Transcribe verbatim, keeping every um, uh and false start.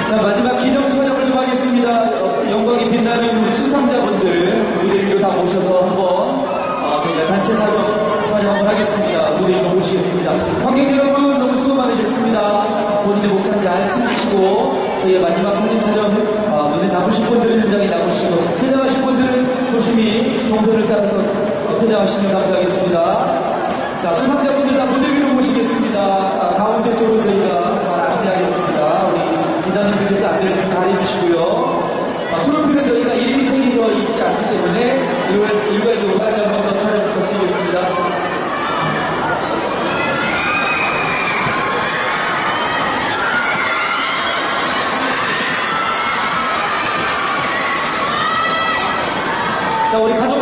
자, 마지막 기념 촬영을 좀 하겠습니다. 영광이 빛나는 우리 수상자분들 무대 위로 다 모셔서 한번 어, 저희가 단체 사진 촬영 한번 하겠습니다. 무대 위로 모시겠습니다. 관객 여러분 너무 수고 많으셨습니다. 본인의 목상 잘 챙기시고 저희의 마지막 사진 촬영 어, 눈에 담으신 분들은 현장에 나오시고 퇴장하신 분들은 조심히 동선을 따라서 어, 퇴장하시면 감사하겠습니다. 자, 수상자분들 다 무대 위로 모시겠습니다. 아, 가운데 쪽으로 저희가 잘 안내하겠습니다. 우리 기자님들께서 안내를 좀 잘 해주시고요. 아, 트로피는 저희가 이름이 새겨져 있지 않기 때문에 일괄, 일괄적으로 다시 한번 더 촬영 부탁드리겠습니다. 자, 우리 가족